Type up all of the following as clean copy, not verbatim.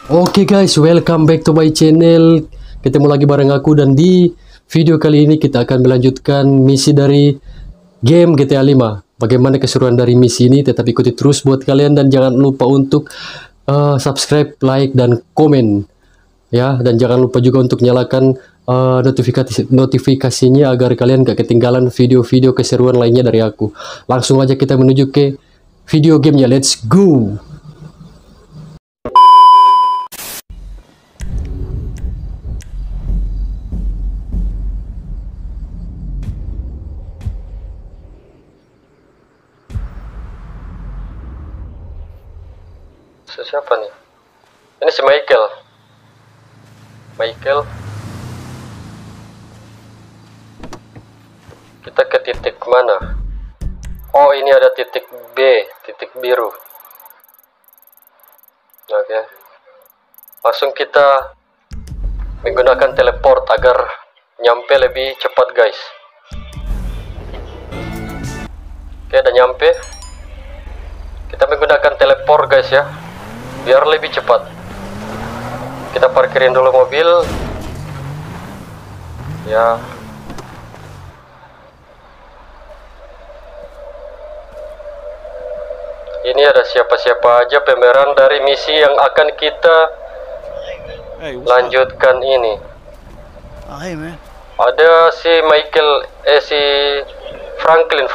Oke guys, welcome back to my channel. Ketemu lagi bareng aku, dan di video kali ini kita akan melanjutkan misi dari game GTA 5. Bagaimana keseruan dari misi ini? Tetap ikuti terus buat kalian, dan jangan lupa untuk subscribe, like, dan komen ya. Dan jangan lupa juga untuk nyalakan notifikasinya agar kalian gak ketinggalan video-video keseruan lainnya dari aku. Langsung aja kita menuju ke video gamenya. Let's go. Siapa nih? Ini si Michael. Kita ke titik mana? Oh, ini ada titik B, titik biru. Oke. Langsung kita menggunakan teleport agar nyampe lebih cepat, guys. Oke, udah nyampe. Kita menggunakan teleport, guys, ya, biar lebih cepat. Kita parkirin dulu mobil ya. Ini ada siapa-siapa aja pemeran dari misi yang akan kita lanjutkan ini. Oh, hey man. Ada si Michael, si Franklin.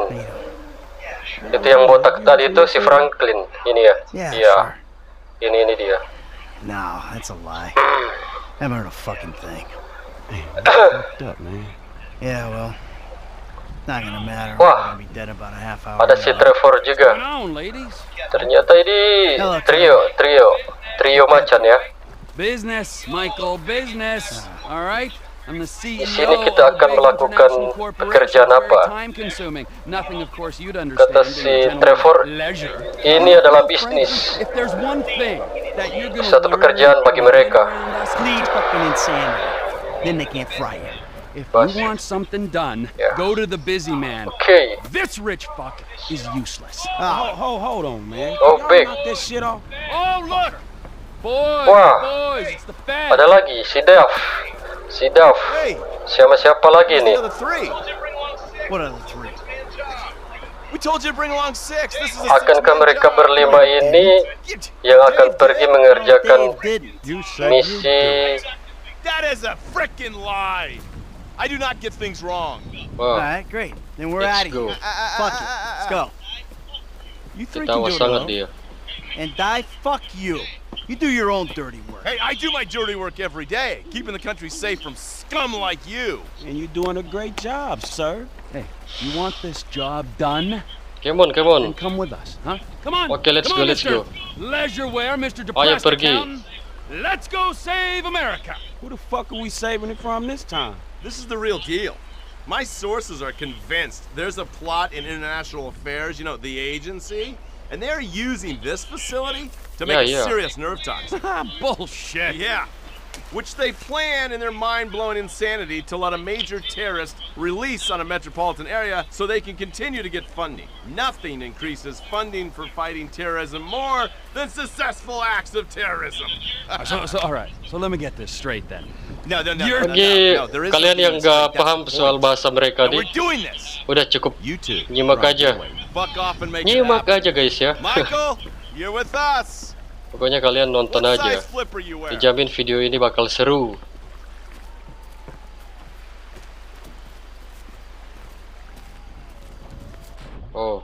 Itu yang botak tadi itu si Franklin. Ini ya. Iya. Ini dia. No, that's a lie. Haven't heard a fucking thing. Fucked up, man. Yeah, well, not gonna matter. Wah, I'll be dead about a half hour. ada si Trevor juga. Ternyata ini trio macan ya. Business, Michael, business. All right. I'm the CEO. Di sini kita akan melakukan pekerjaan apa? Kata si Trevor, ini adalah bisnis. Satu pekerjaan bagi mereka. Then they can't fry you. If you want something done, go to the busy man. Okay. This rich fuck is useless. Hold on, man. Oh, big. Knock this shit off. Oh, look. Boys, Wah, boys, it's the fad. ada lagi si Duff. Siapa lagi nih? What other three? We told you to bring along 6. This is a Akankah mereka berlima ini yang akan pergi mengerjakan misi? That is a frickin' lie. I do not get things wrong. Wah, Alright, great. Then we're Let's out of go. here. Fuck it. Let's go. You three can ketawa do it sangat alone. dia. And die, fuck you. You do your own dirty work. Hey, I do my dirty work every day, keeping the country safe from scum like you. And you're doing a great job, sir. Hey, you want this job done? Come on. Then come with us, huh? Come on. Okay, let's Come go, on, let's Mr. go. Leisureware, Mr. Ayo Depressed pergi. Accountant. Let's go save America. Who the fuck are we saving it from this time? This is the real deal. My sources are convinced there's a plot in international affairs, you know, the agency, and they're using this facility to make a serious nerve toxin. Bullshit. Yeah. Which they plan in their mind-blowing insanity to let a major terrorist release on a metropolitan area so they can continue to get funding. Nothing increases funding for fighting terrorism more than successful acts of terrorism. So all right. So let me get this straight then. No. Bagi There is kalian yang something gak that's paham the soal point. bahasa mereka And nih, we're doing this. udah cukup You two. nyimak aja. Fuck off and make it Nyimak happen. aja, guys, ya. Michael, you're with us. Pokoknya kalian nonton What aja. size flipper you wear? Dijamin video ini bakal seru. Oh,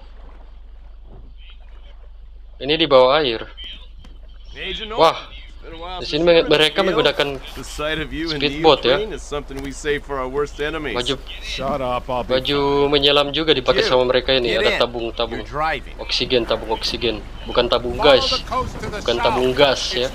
ini di bawah air. Agent Wah, Norton, been a while di since sini we've been in mereka the field. menggunakan The sight of you in speedboat, ya. neoprene is something we save for our worst enemies. baju Shut up, I'll be baju menyelam juga dipakai sama mereka ini. Get Ada in. tabung You're driving. oksigen, bukan tabung gas, bukan tabung gas ya.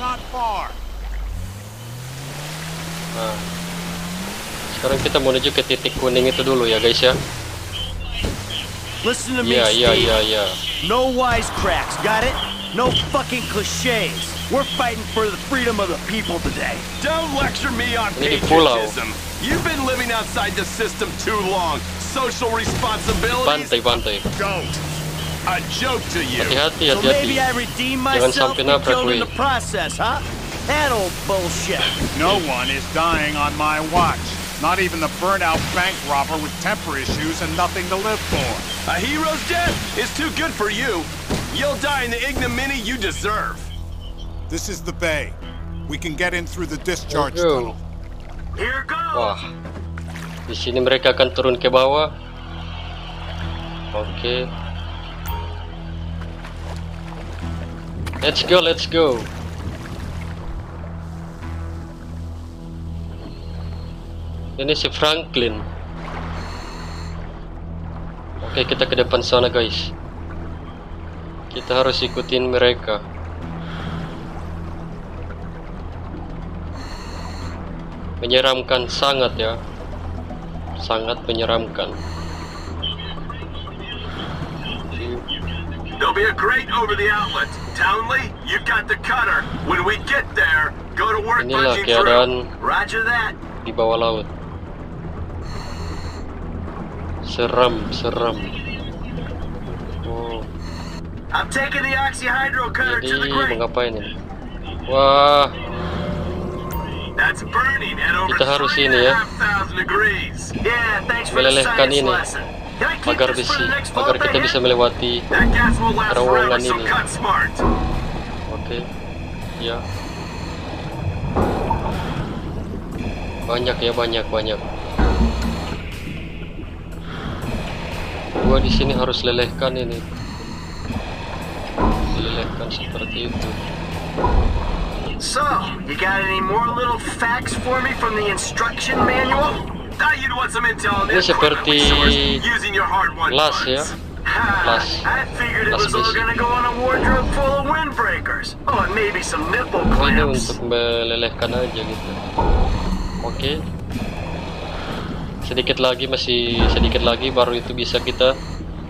Nah, sekarang kita menuju ke titik kuning itu dulu ya, guys, ya. Listen to me, Iya. Steve. No wisecracks, got it? No fucking cliches. We're fighting for the freedom of the people today. Don't lecture me on Ini di pulau. patriotism. You've been living outside the system too long. Social responsibilities Pantai. don't. A joke to you. Hati-hati, So maybe hati-hati. I redeem Jangan myself sampai and nabrak, killed in weh. the process, huh? That old bullshit. No one is dying on my watch. Not even the burnout bank robber with temper issues and nothing to live for. A hero's death is too good for you. You'll die in the ignominy you deserve. This is the bay. We can get in through the discharge Go. tunnel. Here goes. Wah, di sini mereka akan turun ke bawah. Oke. Let's go, let's go. Ini si Franklin. Oke, kita ke depan sana, guys. Kita harus ikutin mereka. Menyeramkan sangat ya. Sangat menyeramkan. There'll be a grate over the outlet. Townley, you've got the cutter. When we get there, go to work Inilah punching keadaan through. Roger that. di bawah laut. Seram, seram. Oh, I'm taking the oxyhydro cutter to the jadi grate. mengapain ini? Wah, That's burning at over kita harus ini ya, 3,500 degrees. Yeah, thanks for the melelehkan science ini lesson. Can I keep pagar this for besi the next agar vault kita I bisa hit? melewati. That gas won't last Terowongan forever, so ini. cut smart. Oke, ya. Banyak ya, banyak. Gua di sini harus lelehkan ini. Lelehkan seperti itu. So, you got any more little facts for me from the instruction manual? Thought you'd want some intel on Ini this seperti using your hard-won las ya. funds. Ha, Las. I figured it Las was all besi. gonna go on a wardrobe full of windbreakers. Oh, and maybe some nipple Ini clamps. untuk melelehkan aja gitu. Oke. Sedikit lagi, masih sedikit lagi baru itu bisa kita.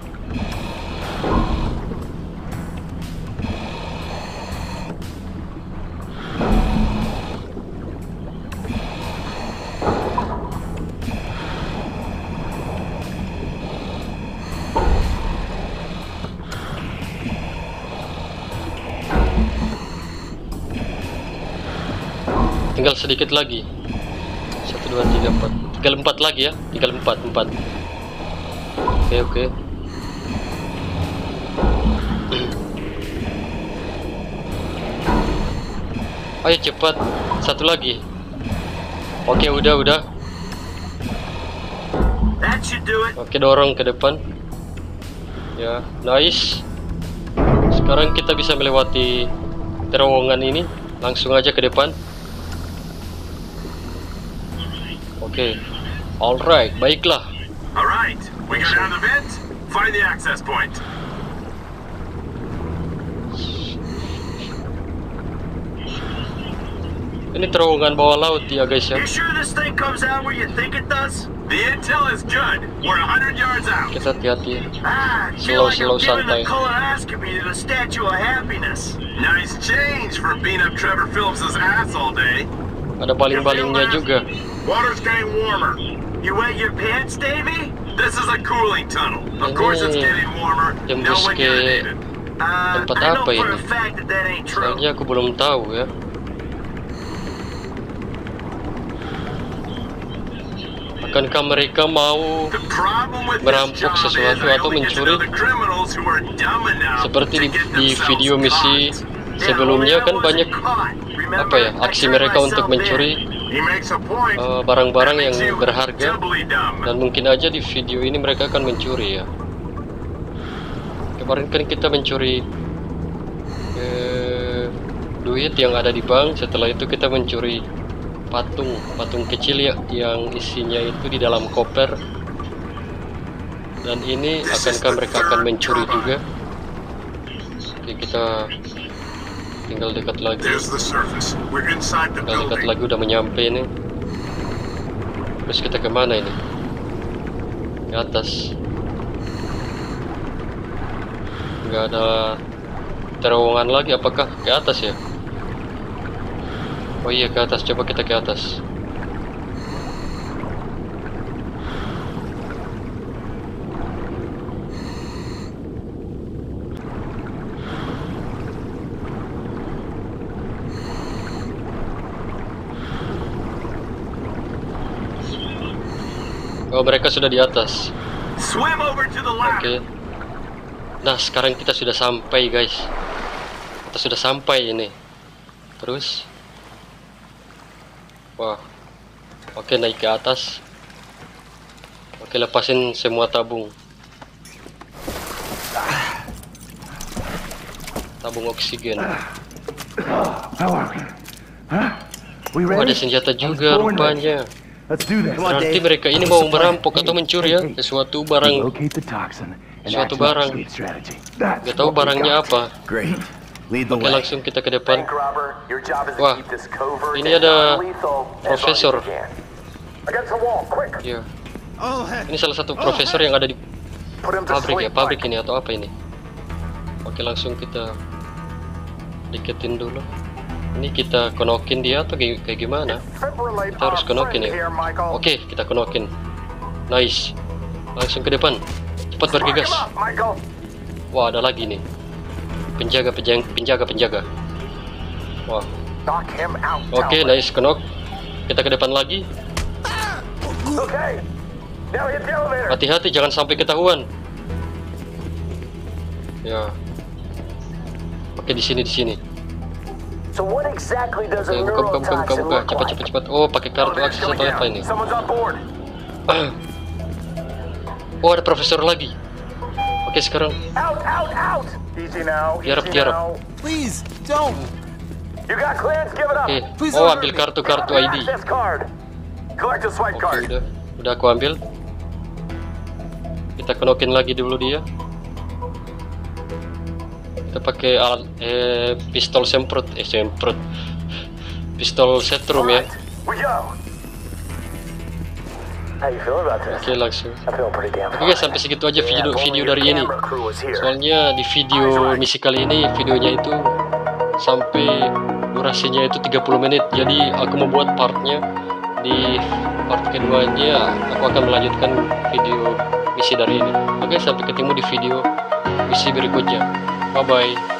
Tinggal sedikit lagi. 1, 2, 3, 4. Tinggal 4 lagi ya. Tinggal 4. Oke. Ayo cepat. 1 lagi. Oke, udah. That should do it. Oke, dorong ke depan. Ya, nice. Sekarang kita bisa melewati terowongan ini. Langsung aja ke depan. Oke. Alright, baiklah. Alright, we go down the vent, find the access point. Ini terowongan bawah laut ya guys ya. You sure this thing comes out where you think it does? The intel is good. We're 100 yards out. Kita hati-hati. Ah, I feel like Slow, I'm giving santai. a colonoscopy to the Statue of Happiness. Nice change for beating up Trevor Phillips's ass all day. Ada baling-balingnya juga. Water's getting warmer. You wet your pants, Davey? This is a cooling tunnel. Of course it's getting warmer. No Tembus one ke irritated. tempat I know apa for ini? a fact that ain't true. Soalnya aku belum tahu ya. Akankah mereka mau The problem with merampok this job sesuatu is I atau only get to mencuri? know the criminals who are dumb enough Seperti to di get video themselves misi caught. sebelumnya kan banyak apa ya, aksi mereka untuk mencuri He makes a point. barang-barang That yang makes you berharga, doubly dumb. dan mungkin aja di video ini mereka akan mencuri ya. Kemarin kan kita mencuri duit yang ada di bank. Setelah itu kita mencuri patung kecil ya, yang isinya itu di dalam koper. Dan ini akankah mereka akan mencuri juga? Oke, kita tinggal dekat lagi. There's the surface. We're inside the Tinggal dekat building. lagi, udah menyampe ini. Terus kita kemana ini? Ke atas. Nggak ada terowongan lagi. Apakah ke atas ya? Oh iya, ke atas. Coba kita ke atas. Oh, mereka sudah di atas. Swim over to the Oke. Nah, sekarang kita sudah sampai, guys. Kita sudah sampai ini. Terus, wah, oke, naik ke atas. Oke, lepasin semua tabung. Tabung oksigen. Oh, ada senjata juga rupanya. Berarti mereka ini mau merampok atau mencuri ya sesuatu barang. Gak tahu barangnya apa. Oke, langsung kita ke depan. Wah, ini ada profesor. Ya, ini salah satu profesor yang ada di pabrik ya, pabrik ini atau apa ini? Oke, langsung kita deketin dulu. Ini kita konokin dia atau kayak gimana? Kita harus konokin ya. Oke, kita konokin. Nice. Langsung ke depan. Cepat bergegas. Wah, ada lagi nih. Penjaga. Wah. Oke, nice kenok. Kita ke depan lagi. Hati-hati, jangan sampai ketahuan. Ya. Oke, di sini. Oke, buka. Cepat. Oh, pakai kartu akses atau apa ini? Oh, ada profesor lagi. Oke, sekarang. Tiarap. Please, don't. Oke. Oh, ambil kartu ID. Oke, udah aku ambil. Kita konokin lagi dulu dia. Kita pakai alat pistol semprot. Pistol setrum ya. Oke, langsung. Oke, sampai segitu aja video dari ini. Soalnya di video misi kali ini videonya itu sampai durasinya itu 30 menit. Jadi aku mau buat partnya. Di part keduanya aku akan melanjutkan video misi dari ini. Oke, sampai ketemu di video misi berikutnya. Bye bye.